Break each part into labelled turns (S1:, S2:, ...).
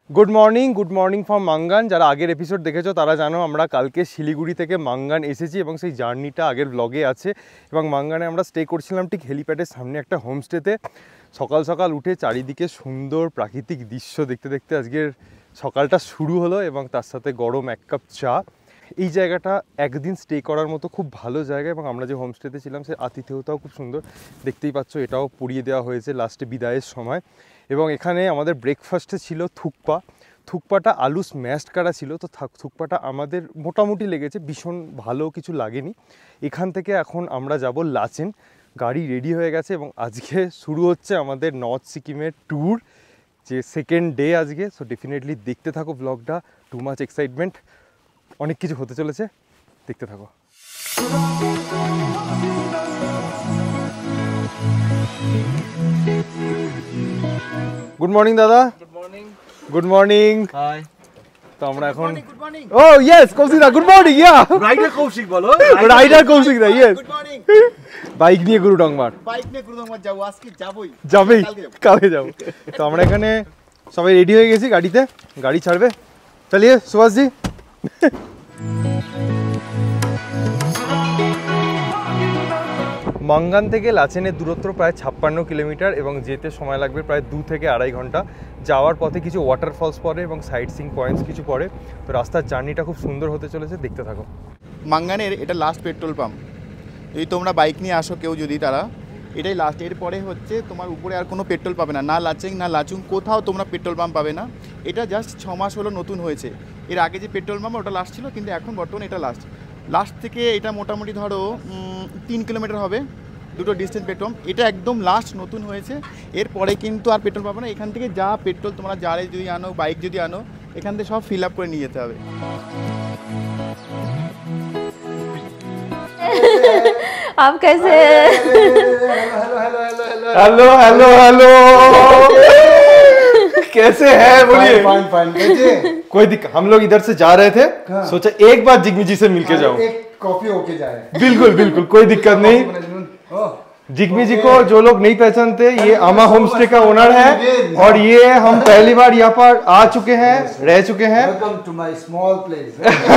S1: Good morning from मांगान। যারা আগের episode দেখেছো তারা জানো আমরা কালকে শিলিগুড়ি থেকে মাঙ্গান এসেছি এবং সেই জার্নিটা আগের ব্লগে আছে। এবং মাঙ্গানে আমরা স্টে করছিলাম ঠিক হেলিপ্যাডের সামনে একটা হোমস্টেতে। সকাল সকাল উঠে চারিদিকে সুন্দর প্রাকৃতিক দৃশ্য দেখতে দেখতে আজকের সকালটা শুরু হলো এবং তার সাথে গরম এক কাপ চা। এই জায়গাটা একদিন স্টে করার মতো খুব ভালো জায়গা এবং আমরা যে হোমস্টেতে ছিলাম সে আতিথেয়তাও খুব সুন্দর। দেখতেই পাচ্ছ এটাও পুড়িয়ে দেওয়া হয়েছে লাস্টে বিদায়ের সময়। এবং এখানে আমাদের ব্রেকফাস্টে ছিল থুকপাটা আলু স্ম্যাশড করা ছিল। তো থুকপাটা আমাদের মোটামুটি লেগেছে, ভীষণ ভালো কিছু লাগেনি। এখান থেকে এখন আমরা যাব লাচেন। গাড়ি রেডি হয়ে গেছে এবং আজকে শুরু হচ্ছে আমাদের নর্থ সিকিমের ট্যুর, যে সেকেন্ড ডে আজকে। সো ডেফিনেটলি দেখতে থাকো ব্লগটা, টু মাচ এক্সাইটমেন্ট, অনেক কিছু হতে চলেছে, দেখতে থাকো। গুড মর্নিং দাদা। Good morning. হাই। তো আমরা এখন ও ইয়েস কৌশিক দা, good morning. Ya
S2: rider Kaushik বলো,
S1: রাইডার কৌশিক দা, ইয়েস। Good morning. বাইক নিয়ে গুরুডংমার
S2: যাবো, আজকে
S1: যাবেই, কালকে যাবো। তো আমরা এখানে সবাই রেডি হয়ে গেছি, গাড়িতে গাড়ি ছাড়বে। চলিয়ে সুভাষজি। মাঙ্গান থেকে লাচেনের দূরত্ব প্রায় 56 কিলোমিটার এবং যেতে সময় লাগবে প্রায় 2 থেকে 2.5 ঘন্টা। যাওয়ার পথে কিছু ওয়াটারফলস পড়ে এবং সাইট সিইং পয়েন্টস কিছু পড়ে। তো রাস্তার জার্নিটা খুব সুন্দর হতে চলেছে, দেখতে থাকো।
S2: মাঙ্গানের এটা লাস্ট পেট্রোল পাম্প। যদি তোমরা বাইক নিয়ে আসো কেউ যদি, তারা এটাই লাস্ট। এরপরে হচ্ছে তোমার উপরে আর কোনো পেট্রোল পাবে না, না লাচেং না লাচুং, কোথাও তোমরা পেট্রোল পাম্প পাবে না। এটা জাস্ট 6 মাস হলো নতুন হয়েছে। এর আগে যে পেট্রোল পাম্প ওটা লাস্ট ছিল, কিন্তু এখন বর্তমানে এটা লাস্ট থেকে এটা মোটামুটি ধরো 3 কিলোমিটার হবে, দুটো ডিস্টেন্স পেট্রোল। এটা একদম লাস্ট নতুন হয়েছে। এরপরে কিন্তু আর পেট্রোল পাবে না। এখান থেকে যা পেট্রোল তোমরা যারে যদি আনো, বাইক যদি আনো, এখান থেকে সব ফিল আপ করে নিয়ে যেতে হবে।
S3: आप कैसे?
S1: हेलो हेलो हेलो, कैसे हैं? बोलिए।
S4: फाइन।
S1: कोई दिक्कत, हम लोग इधर से जा रहे थे, सोचा एक बार जिग्मी जी से मिलके जाओ।
S4: एक कॉफी होके जाए।
S1: बिल्कुल कोई दिक्कत नहीं। जिग्मी जी को जो लोग नहीं पहचानते, ये आमा होमस्टे का ओनर है और ये हम पहली बार यहाँ पर आ चुके हैं, रह चुके हैं।
S4: Welcome to my small place.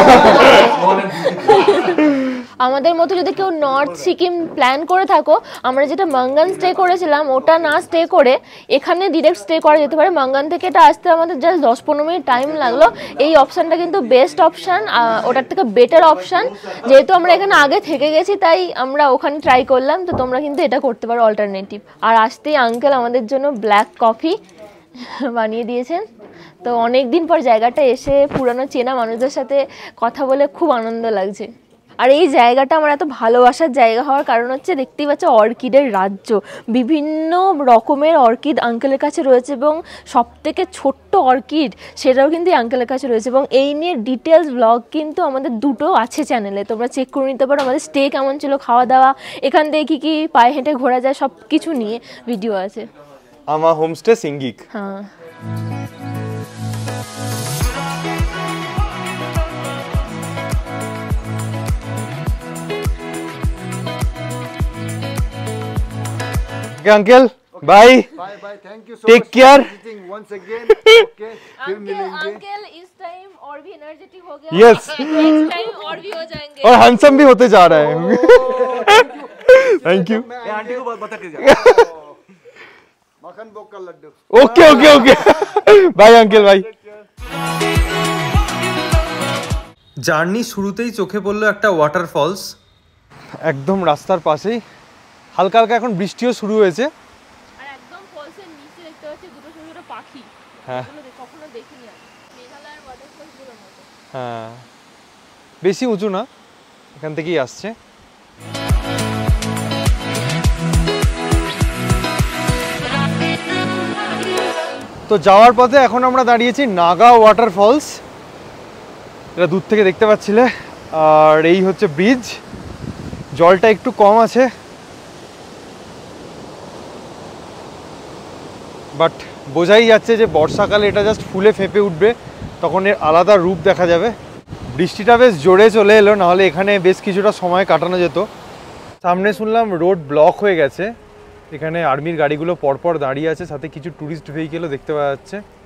S3: আমাদের মতো যদি কেউ নর্থ সিকিম প্ল্যান করে থাকো, আমরা যেটা মাঙ্গান স্টে করেছিলাম ওটা না স্টে করে এখানে ডিরেক্ট স্টে করা যেতে পারে। মাঙ্গান থেকে এটা আসতে আমাদের জাস্ট 10-15 মিনিট টাইম লাগলো। এই অপশানটা কিন্তু বেস্ট অপশান, ওটার থেকে বেটার অপশান। যেহেতু আমরা এখানে আগে থেকে গেছি তাই আমরা ওখানে ট্রাই করলাম। তো তোমরা কিন্তু এটা করতে পারো অল্টারনেটিভ। আর আসতেই আঙ্কেল আমাদের জন্য ব্ল্যাক কফি বানিয়ে দিয়েছেন। তো অনেক দিন পর জায়গাটা এসে পুরানো চেনা মানুষদের সাথে কথা বলে খুব আনন্দ লাগছে। আর এই জায়গাটা আমার এত ভালোবাসার জায়গা হওয়ার কারণ হচ্ছে, দেখতেই পাচ্ছ অর্কিডের রাজ্য। বিভিন্ন রকমের অর্কিড আঙ্কেলের কাছে রয়েছে এবং সবথেকে ছোট্ট অর্কিড সেটাও কিন্তু এই আঙ্কেলের কাছে রয়েছে। এবং এই নিয়ে ডিটেলস ব্লগ কিন্তু আমাদের দুটো আছে চ্যানেলে, তোমরা চেক করে নিতে পারো। আমাদের স্টে কেমন ছিল, খাওয়া দাওয়া, এখান থেকে কী কী পায়ে হেঁটে ঘোরা যায়, সব কিছু নিয়ে ভিডিও আছে।
S1: आमा होमस्टे सिंगिक।
S3: হ্যাঁ,
S1: uncle bye,
S4: bye. Thank you so
S1: take care.
S4: Once again. Okay, फिर मिलेंगे।
S3: अंकल इस टाइम और भी एनर्जेटिक हो गया।
S1: Yes.
S3: नेक्स्ट टाइम और भी हो जाएंगे
S1: और हैंडसम भी होते जा रहा है। Thank you.
S2: ये आंटी को बता के जा।
S4: मक्खन भोग का लड्डू।
S1: Okay bye uncle, bye. Journey শুরুতেই চোখে পড়লো একটা ওয়াটারফলস, একদম রাস্তার পাশেই। হালকা হালকা এখন বৃষ্টিও শুরু হয়েছে।
S3: আর একদম ফলসের নিচে দেখতে পাচ্ছি দুটো ছোট ছোট পাখি।
S1: হ্যাঁ
S3: কখনো দেখিনি আমি। মেঘালয়ের ওয়াটারফলসগুলোর মতো।
S1: হ্যাঁ, বেশি উঁচু না, এখান থেকেই আসছে। তো যাওয়ার পথে এখন আমরা দাঁড়িয়েছি নাগা ওয়াটারফলস, এটা দূর থেকে দেখতে পাচ্ছিলে। আর এই হচ্ছে ব্রিজ, জলটা একটু কম আছে বাট বোঝাই যাচ্ছে যে বর্ষাকালে এটা জাস্ট ফুলে ফেঁপে উঠবে, তখন এর আলাদা রূপ দেখা যাবে। বৃষ্টিটা বেশ জোরে চলে এলো, নাহলে এখানে বেশ কিছুটা সময় কাটানো যেত। সামনে শুনলাম রোড ব্লক হয়ে গেছে, এখানে আর্মির গাড়িগুলো পরপর দাঁড়িয়ে আছে, সাথে কিছু ট্যুরিস্ট ভেহিকেলও দেখতে পাওয়া যাচ্ছে।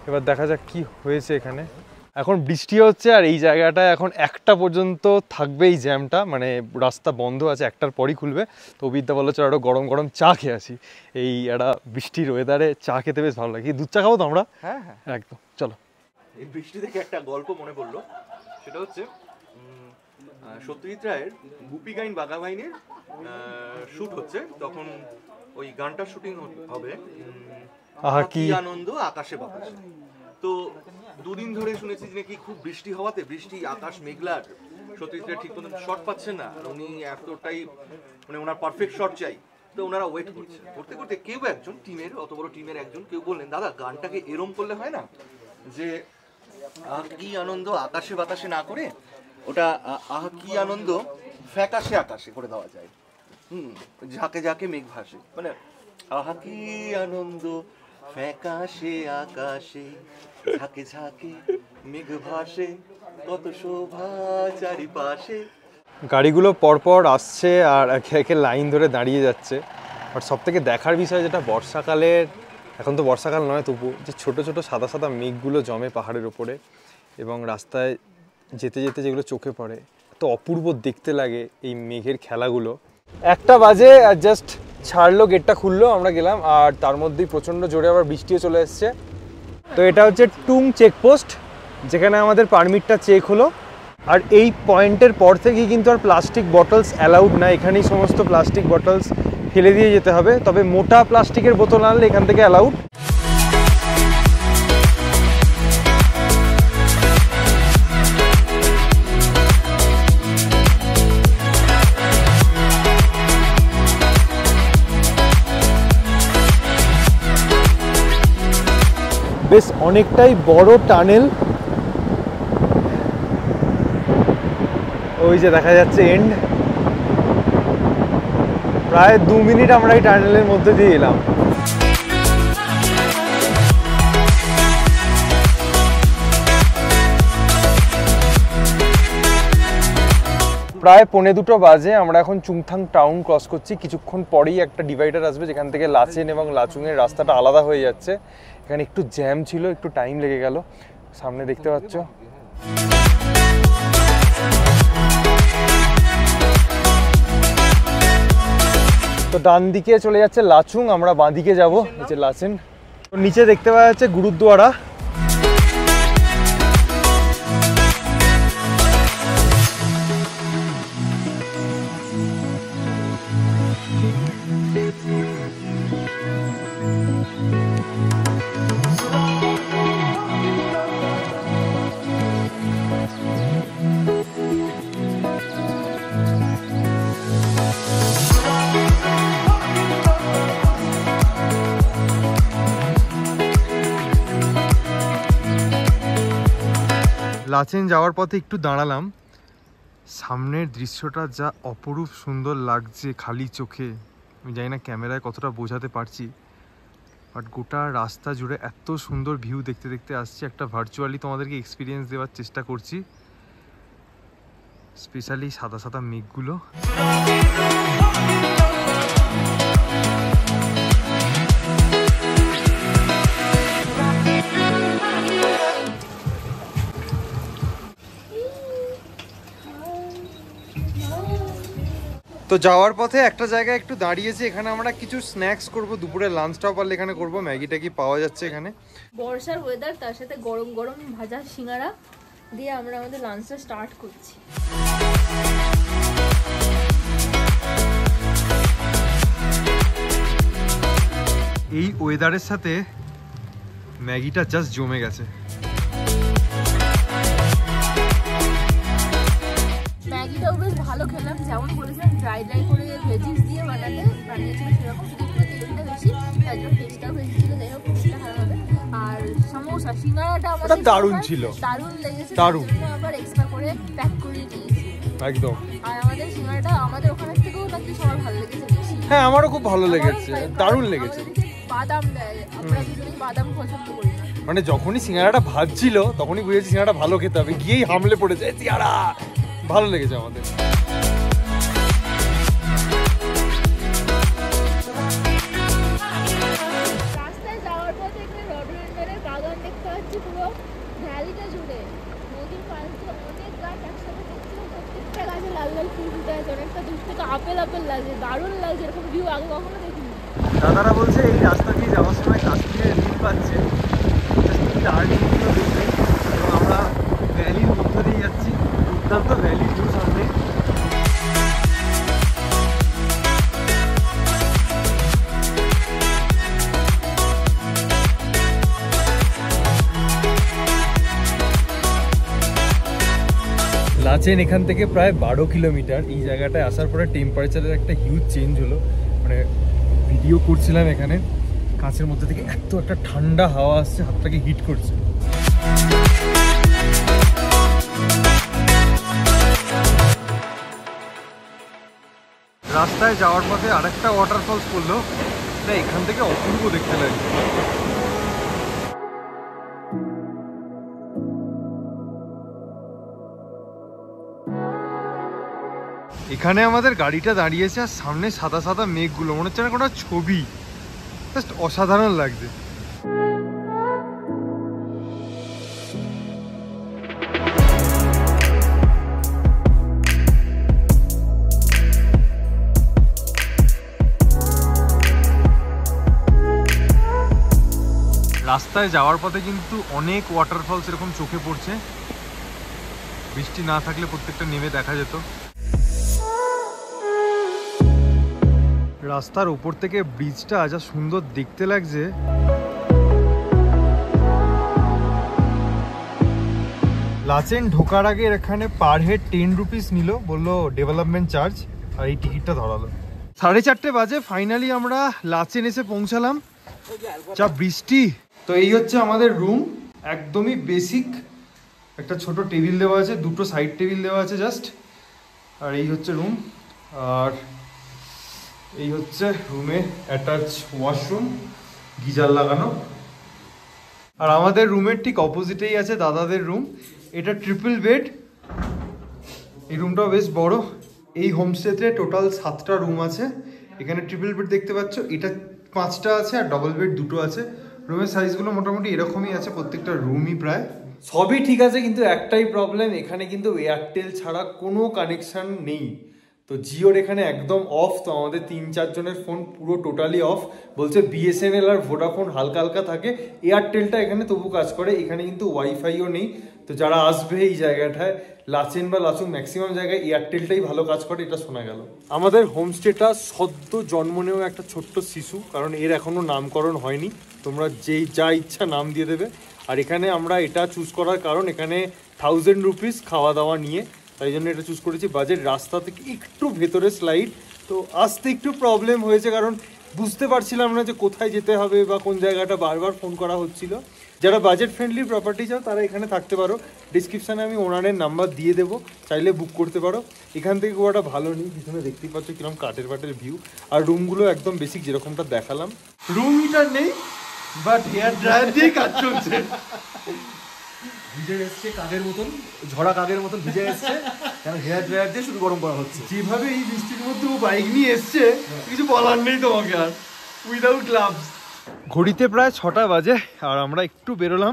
S1: এবার দেখা যাক কি হয়েছে এখানে। এখন বৃষ্টি হচ্ছে আর এই জায়গাটা এখন 1টা পর্যন্ত থাকবে এই জ্যামটা, মানে রাস্তা বন্ধ আছে, 1টার পরই খুলবে। তো অভিজ্ঞতা বললো চলো একটা গরম গরম চা খেয়ে আসি, এই একটা বৃষ্টির ওয়েদারে চা খেতে বেশ ভালো লাগে। দুধ চা খাবো তো আমরা?
S2: হ্যাঁ হ্যাঁ
S1: একদম, চলো।
S5: এই বৃষ্টি থেকে একটা গল্প মনে পড়লো, সেটা হচ্ছে সত্যজিৎ রায়ের গুপি গাইন বাঘা বাইনের শুট হচ্ছে, তখন ওই গানটার শুটিং হবে
S1: আহা
S5: কি
S1: কি
S5: আনন্দ আকাশে বাতাসে। তো দুদিন ধরে শুনেছি যে নাকি খুব বৃষ্টি হওয়াতে, বৃষ্টি আকাশ মেঘলার, সত্যজিৎ রায় ঠিক মতো শট পাচ্ছেন না, উনি এতটাই মানে ওনার পারফেক্ট শট চাই। তো ওনারা ওয়েট করছে, করতে করতে কেউ একজন টিমের, অত বড় টিমের একজন কেউ বললেন, দাদা গানটাকে এরম করলে হয় না যে কি আনন্দ আকাশে বাতাসে না করে ওটা কি আনন্দ ফ্যাকাশে আকাশে করে দেওয়া যায়, ঝাঁকে ঝাঁকে মেঘ ভাসে, মানে কি আনন্দ ফ্যাকাশে আকাশে ঝাঁকে ঝাঁকে মেঘ ভাসে, কত শোভা চারিপাশে।
S1: গাড়িগুলো পরপর আসছে আর একে একে লাইন ধরে দাঁড়িয়ে যাচ্ছে। বাট সব থেকে দেখার বিষয় যেটা বর্ষাকালের, এখন তো বর্ষাকাল নয় তবু, যে ছোটো ছোটো সাদা সাদা মেঘগুলো জমে পাহাড়ের ওপরে এবং রাস্তায় যেতে যেতে যেগুলো চোখে পড়ে, এত অপূর্ব দেখতে লাগে এই মেঘের খেলাগুলো। 1টা বাজে আর জাস্ট ছাড়লো, গেটটা খুললো, আমরা গেলাম আর তার মধ্যেই প্রচণ্ড জোরে আবার বৃষ্টিও চলে এসছে। তো এটা হচ্ছে টুং চেকপোস্ট, যেখানে আমাদের পারমিটটা চেক হলো। আর এই পয়েন্টের পর থেকেই কিন্তু আর প্লাস্টিক বটলস অ্যালাউড না, এখানেই সমস্ত প্লাস্টিক বটলস ফেলে দিয়ে যেতে হবে। তবে মোটা প্লাস্টিকের বোতল আনলে এখান থেকে অ্যালাউড। বেশ অনেকটাই বড় টানেল, ওই যে দেখা যাচ্ছে এন্ড। প্রায় 2 মিনিট আমরা এই টানেলের মধ্যে দিয়ে এলাম। প্রায় 1:45 বাজে, আমরা এখন চুংথাং টাউন ক্রস করছি। কিছুক্ষণ পরেই একটা ডিভাইডার আসবে যেখান থেকে লাচেন এবং লাচুংয়ের রাস্তাটা আলাদা হয়ে যাচ্ছে। এখানে একটু জ্যাম ছিল, একটু টাইম লেগে গেল। সামনে দেখতে পাচ্ছ তো ডান দিকে চলে যাচ্ছে লাচুং, আমরা বাঁ দিকে যাবো, নিচে লাচেন। তো নিচে দেখতে পাওয়া যাচ্ছে গুরুদ্বারা। লাচেন যাওয়ার পথে একটু দাঁড়ালাম, সামনের দৃশ্যটা যা অপরূপ সুন্দর লাগছে খালি চোখে। আমি জানি না ক্যামেরায় কতটা বোঝাতে পারছি, বাট গোটা রাস্তা জুড়ে এত সুন্দর ভিউ দেখতে দেখতে আসছি। একটা ভার্চুয়ালি তোমাদেরকে এক্সপিরিয়েন্স দেওয়ার চেষ্টা করছি, স্পেশালি সাদা সাদা মেঘগুলো। তো যাওয়ার পথে একটা জায়গায় একটু দাঁড়িয়েছি, এখানে আমরা কিছু স্ন্যাক্স করব, দুপুরে লাঞ্চটাও পারলে এখানে করব। ম্যাগি ট্যাগি পাওয়া যাচ্ছে এখানে।
S3: বর্ষার ওয়েদার, তার সাথে গরম গরম ভাজা সিঙ্গারা দিয়ে আমরা আমাদের লাঞ্চটা স্টার্ট করছি।
S1: এই ওয়েদারের সাথে ম্যাগিটা জাস্ট জমে গেছে।
S3: ম্যাগিটাও বেশ ভালো খেলাম, যেমন বলেছিলাম ড্রাই ড্রাই করে ভেজিস দিয়ে বানিয়েছিল সেরকম, শুধু একটু তেলটা বেশি, তার জন্য টেস্টটাও বেশি ছিল। যাই হোক টেস্টটা ভালো হবে। আর সমোসা সিঙ্গারাটা আমাদের
S1: দারুণ ছিল,
S3: দারুণ লেগেছে,
S1: দারুণ।
S3: আবার এক্সট্রা করে প্যাক করে নিয়েছি
S1: একদম।
S3: আর আমাদের সিঙ্গারাটা আমাদের ওখানে থেকেও নাকি সবার ভালো লেগেছে বেশি।
S1: হ্যাঁ আমারও খুব ভালো লেগেছে, দারুণ লেগেছে।
S3: বাদাম দেয়, আমরা দুজনেই বাদাম পছন্দ করি না।
S1: মানে যখনই সিঙ্গারাটা ভাজছিল তখনই বুঝেছি সিঙ্গারাটা ভালো খেতে হবে, গিয়েই হামলে পড়েছে সিঙ্গারা। ভালো লেগেছে আমাদের।
S3: রাস্তায় যাওয়ার পথে একটা রডোডেন্ড্রনের বাগান দেখতে পাচ্ছি, ভ্যালিটা জুড়ে নদীর পাশ দিয়ে অনেক গাছ একসাথে দেখছিলাম, প্রত্যেকটা গাছে লাল লাল ফুল ফুটে আছে, অনেকটা দূর থেকে আপেল আপেল লাগছে, দারুণ লাগছে, এরকম ভিউ আগে কখনো দেখিনি।
S1: দাদারা বলছে এই রাস্তা দিয়ে যাওয়ার সময় কাশ্মীরের নীল পাচ্ছে, টার্নিংগুলো দেখবে, এবং আমরা ভ্যালির মধ্য দিয়ে যাচ্ছি, দুর্দান্ত ভ্যালি ভিউ সামনে। লাচেন এখান থেকে প্রায় 12 কিলোমিটার। এই জায়গাটায় আসার পরে টেম্পারেচারের একটা হিউজ চেঞ্জ হলো, মানে ভিডিও করছিলাম এখানে, কাঁচের মধ্যে থেকে এত একটা ঠান্ডা হাওয়া আসছে, হাতটাকে হিট করছে। রাস্তায় যাওয়ার পথে আরেকটা ওয়াটারফলস পড়লো, এটা এখান থেকে অপূর্ব দেখতে লাগছে। এখানে আমাদের গাড়িটা দাঁড়িয়েছে আর সামনে সাদা সাদা মেঘগুলো, মনে হচ্ছে না কোনো ছবি, জাস্ট অসাধারণ লাগছে। রাস্তায় যাওয়ার পথে কিন্তু অনেক ওয়াটারফলস এরকম চোখে পড়ছে, বৃষ্টি না থাকলে প্রত্যেকটা নেমে দেখা যেত। রাস্তার উপর থেকে ব্রিজটা যা সুন্দর দেখতে লাগছে। লাচেন ঢোকার আগে এখানে পার হেড 10 রুপিস নিল, বললো ডেভেলপমেন্ট চার্জ, আর এই টিকিটটা ধরালো। 4:30 বাজে ফাইনালি আমরা লাচেন এসে পৌঁছালাম। যা বৃষ্টি। তো এই হচ্ছে আমাদের রুম, একদমই বেসিক, একটা ছোট টেবিল দেওয়া আছে, দুটো সাইড টেবিল দেওয়া আছে জাস্ট, আর এই হচ্ছে রুম। আর এই হচ্ছে রুমে অ্যাটাচ ওয়াশরুম, গিজার লাগানো। আর আমাদের রুমের ঠিক অপোজিটেই আছে দাদাদের রুম, এটা ট্রিপল বেড, এই রুমটাও বেশ বড়। এই হোমস্টেতে টোটাল 7টা রুম আছে, এখানে ট্রিপল বেড দেখতে পাচ্ছ, এটা 5টা আছে আর ডবল বেড 2টো আছে। রুমের সাইজগুলো মোটামুটি এরকমই আছে, প্রত্যেকটা রুমই প্রায়। সবই ঠিক আছে, কিন্তু একটাই প্রবলেম, এখানে কিন্তু এয়ারটেল ছাড়া কোনো কানেকশন নেই। তো জিওর এখানে একদম অফ, তো আমাদের 3-4 জনের ফোন পুরো টোটালি অফ। বলছে বিএসএনএল আর ভোডাফোন হালকা হালকা থাকে, এয়ারটেলটা এখানে তবু কাজ করে। এখানে কিন্তু ওয়াইফাইও নেই, তো যারা আসবে এই জায়গাটায়, লাচেন বা লাচুং ম্যাক্সিমাম জায়গায় এয়ারটেলটাই ভালো কাজ করে, এটা শোনা গেল। আমাদের হোমস্টেটা সদ্য জন্ম নেওয়া একটা ছোট্ট শিশু, কারণ এর এখনো নামকরণ হয়নি, তোমরা যেই যা ইচ্ছা নাম দিয়ে দেবে। আর এখানে আমরা এটা চুজ করার কারণ, এখানে 1000 রুপিস খাওয়া দাওয়া নিয়ে, তাই জন্য এটা চুজ করেছি। বাজেট রাস্তা থেকে একটু ভেতরে স্লাইড, তো আসতে একটু প্রবলেম হয়েছে, কারণ বুঝতে পারছিলাম না যে কোথায় যেতে হবে বা কোন জায়গাটা, বারবার ফোন করা হচ্ছিল। যারা বাজেট ফ্রেন্ডলি প্রপার্টি চাও তারা এখানে থাকতে পারো, ডিসক্রিপশানে আমি ওনারের নাম্বার দিয়ে দেবো, চাইলে বুক করতে পারো। এখান থেকে খুব একটা ভালো নেই, পিছনে দেখতেই পাচ্ছ কিরকম কাঠের ভিউ, আর রুমগুলো একদম বেসিক যেরকমটা দেখালাম। রুম হিটার নেই, বাট হেয়ার ড্রায়ার দিয়ে কাজ চলছে।
S5: ভিজে এসছে কাগের মতন, ঝরা কাগের মতন ভিজে এসছে, কারণ হেয়ার ড্রায়ার দিয়ে শুধু গরম করা হচ্ছে।
S1: যেভাবে এই বৃষ্টির মধ্যে ও বাইক নিয়ে এসছে, কিছু বলার নেই তোমাকে আর, উইদাউট গ্লাভস। ঘড়িতে প্রায় 6টা বাজে, আর আমরা একটু বেরোলাম।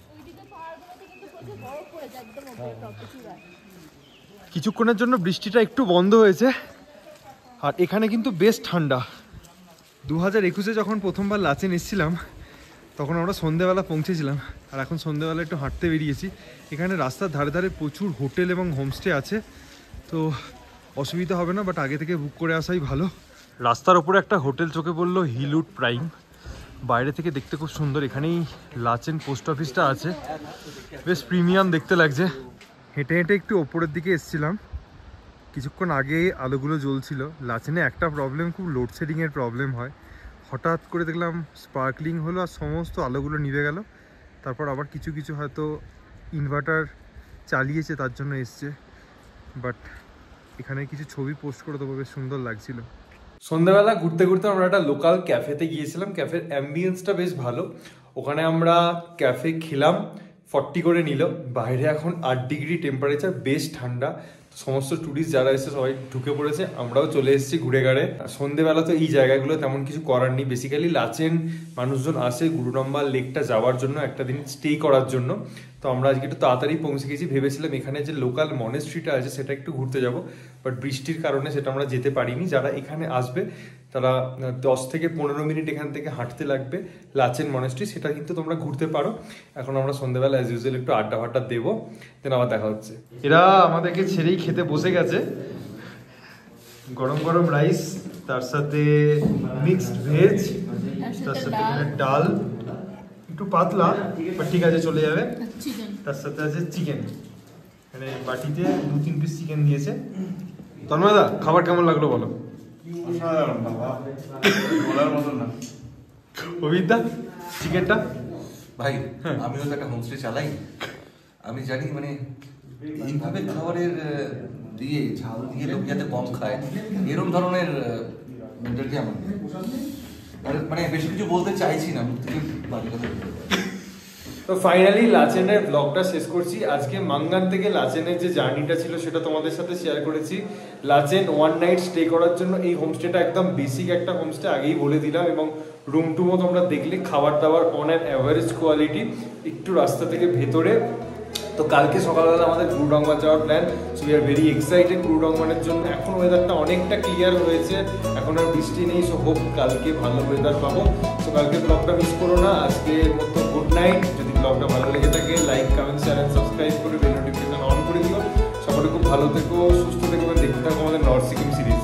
S1: কিছুক্ষণের জন্য বৃষ্টিটা একটু বন্ধ হয়েছে, আর এখানে কিন্তু বেশ ঠান্ডা। 2021-এ যখন প্রথমবার লাচেন এসেছিলাম, তখন আমরা সন্ধ্যেবেলা পৌঁছেছিলাম, আর এখন সন্ধ্যেবেলা একটু হাঁটতে বেরিয়েছি। এখানে রাস্তার ধারে ধারে প্রচুর হোটেল এবং হোমস্টে আছে, তো অসুবিধা হবে না, বাট আগে থেকে বুক করে আসাই ভালো। রাস্তার ওপরে একটা হোটেল চোখে পড়লো, হিলউড প্রাইম, বাইরে থেকে দেখতে খুব সুন্দর। এখানেই লাচেন পোস্ট অফিসটা আছে, বেশ প্রিমিয়াম দেখতে লাগছে। হেঁটে হেঁটে একটু ওপরের দিকে এসেছিলাম, কিছুক্ষণ আগে আলোগুলো জ্বলছিল। লাচেনে একটা প্রবলেম, খুব লোডশেডিংয়ের প্রবলেম হয়। হঠাৎ করে দেখলাম স্পার্কলিং হলো আর সমস্ত আলোগুলো নিভে গেল। তারপর আবার কিছু কিছু হয়তো ইনভার্টার চালিয়েছে তার জন্য এসছে, বাট এখানে কিছু ছবি পোস্ট করে দেবো, বেশ সুন্দর লাগছিল। সন্ধ্যাবেলা ঘুরতে ঘুরতে আমরা একটা লোকাল ক্যাফেতে গিয়েছিলাম। ক্যাফের অ্যাম্বিয়েন্সটা বেশ ভালো। ওখানে আমরা ক্যাফে খেলাম, 40 করে নিল। বাইরে এখন 8 ডিগ্রি টেম্পারেচার, বেশ ঠান্ডা। সমস্ত ট্যুরিস্ট যারা এসে সবাই ঢুকে পড়েছে, আমরাও চলে এসেছি ঘুরে গাড়ে। সন্ধ্যেবেলা তো এই জায়গাগুলো তেমন কিছু করার নেই। বেসিক্যালি লাচেন মানুষজন আসে গুরুডম্বা লেকটা যাওয়ার জন্য, একটা দিন স্টে করার জন্য। তো আমরা আজকে একটু তাড়াতাড়ি পৌঁছে গেছি, ভেবেছিলাম এখানে যে লোকাল মনেস্ট্রিটা আছে সেটা একটু ঘুরতে যাব, বাট বৃষ্টির কারণে সেটা আমরা যেতে পারিনি। যারা এখানে আসবে তারা 10 থেকে 15 মিনিট এখান থেকে হাঁটতে লাগবে লাচেন মনেস্ট্রি, সেটা কিন্তু তোমরা ঘুরতে পারো। এখন আমরা সন্ধ্যাবেলা অ্যাজ ইউজুয়াল একটু আড্ডা ফাড্ডা দেবো, দেন আবার দেখা হচ্ছে। এরা আমাদেরকে ছেড়েই খেতে বসে গেছে, গরম গরম রাইস, তার সাথে মিক্সড ভেজ, তার সাথে এখানে ডাল, একটু পাতলা বাট ঠিক আছে চলে যাবে, তার সাথে আছে চিকেন, মানে বাটিতে 2-3 পিস চিকেন দিয়েছে। তন্ময়দা খাবার কেমন লাগলো বলো? অভিদা চিকেনটা?
S5: ভাই আমিও তো একটা হোমস্টে চালাই, আমি জানি মানে এইভাবে খাবারের দিয়ে ঝাল দিয়ে লোক যাতে কম খায় এরকম ধরনের মেন্টালিটি আমার নেই। মানে বেশি কিছু বলতে চাইছি না, মুখ থেকে বাজে কথা বলতে।
S1: তো ফাইনালি লাচেনের ব্লগটা শেষ করছি। আজকে মাঙ্গান থেকে লাচেনের যে জার্নিটা ছিল সেটা তোমাদের সাথে শেয়ার করেছি। লাচেন 1 নাইট স্টে করার জন্য এই হোমস্টেটা একদম বেসিক একটা হোমস্টে, আগেই বলে দিলাম, এবং রুম টুমও তোমরা দেখলে, খাবার দাবার অন অ্যান অ্যাভারেজ কোয়ালিটি, একটু রাস্তা থেকে ভেতরে। তো কালকে সকালবেলা আমাদের গুরুডংমা যাওয়ার plan, so we are very excited গুরুডংমানের জন্য। এখন ওয়েদারটা অনেকটা ক্লিয়ার হয়েছে, এখন আর বৃষ্টি নেই, সো হোপ কালকে ভালো ওয়েদার পাবো। তো কালকে ব্লগটা মিস করো না। আজকের মতো গুড নাইট। যদি ব্লগটা ভালো লেগে থাকে like, comment, share and subscribe করে বেল নোটিফিকেশন অন করে দিও। সকলে খুব ভালো থেকো, সুস্থ থেকো, দেখতে থাকো আমাদের নর্থ সিকিম সিরিজ।